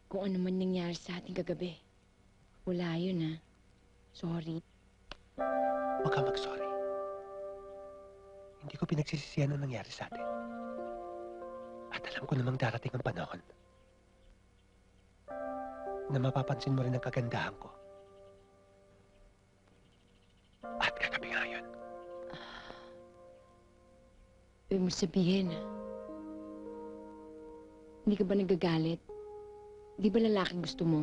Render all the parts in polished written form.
Kung ano man nangyari sa ating kagabi. Wala yun, ha? Sorry. Huwag ka mag-sorry. Hindi ko pinagsisisihan ang nangyari sa atin. At alam ko namang darating ang panahon na mapapansin mo rin ang kagandahan ko. At kagabi nga yun. Ibig mo sabihin, hindi ka ba nagagalit? Di ba lalaking gusto mo?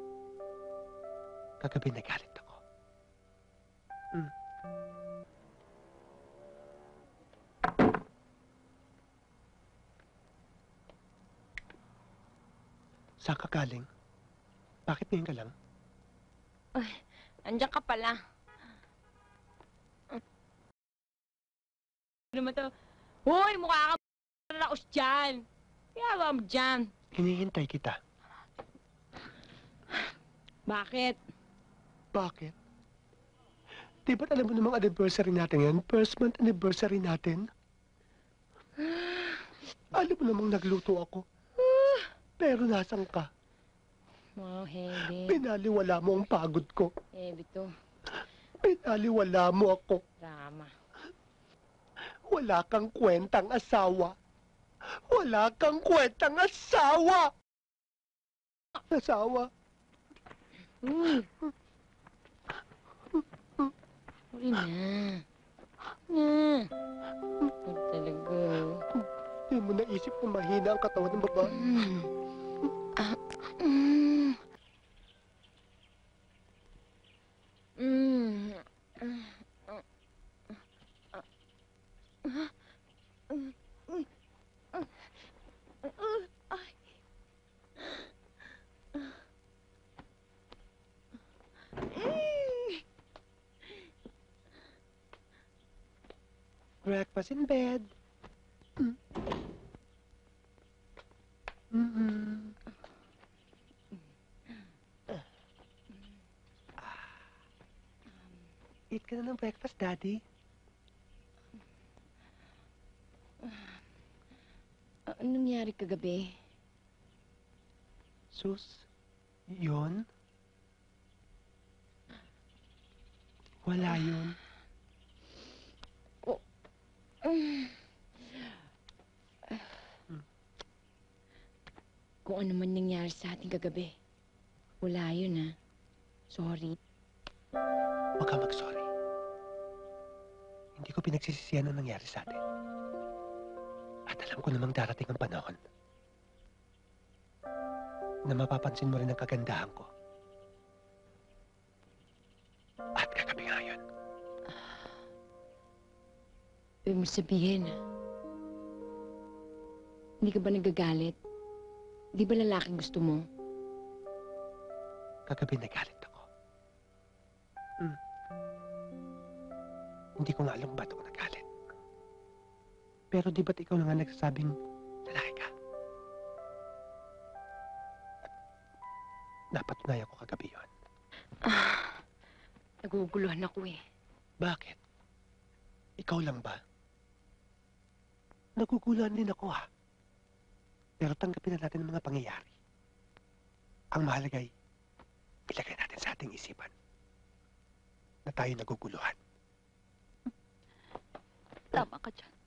Kagabi nagalit ako. Saan ka galing? Bakit ngayon ka lang? Ay, andiyan ka pala. Ano naman to? Hoy, mukha ka laos dyan. Kaya mo dyan. Hinihintay kita. Bakit? Bakit? Di ba't alam mo namang anniversary natin yan? First month anniversary natin? Alam mo namang nagluto ako. Pero nasan ka? Wow, heavy. Pinaliwala mo ang pagod ko. Heavy to. Pinaliwala mo ako. Drama. Wala kang kwentang asawa. Wala kang kwentang asawa! Asawa. Uy. Uy na. Ito talaga. Hindi mo naisip na mahina ang katawan ng babae. Breakfast in bed. Eat ka na ng breakfast, Daddy. Anong nangyari kagabi? Sus, yun? Wala yun. Kung ano man nangyari sa ating kagabi. Wala yun, ha? Sorry. Huwag ka mag-sorry. Hindi ko pinagsisisihan ang nangyari sa atin. At alam ko namang darating ang panahon na mapapansin mo rin ang kagandahan ko. At kagabi nga yun. Ibig mo sabihin, hindi ka ba nagagalit? Di ba lalaking gusto mo? Kagabi nagalit ako. Hindi ko nga alam ba't ako nagalit. Pero di ba't ikaw na nga nagsasabing lalaki ka? At napatunayan ko kagabi yun. Naguguluhan ako eh. Bakit? Ikaw lang ba? Naguguluhan din ako ha. Pero tanggapin na natin ang mga pangyayari. Ang mahalagay, ilagay natin sa ating isipan na tayo naguguluhan. Tama ka dyan.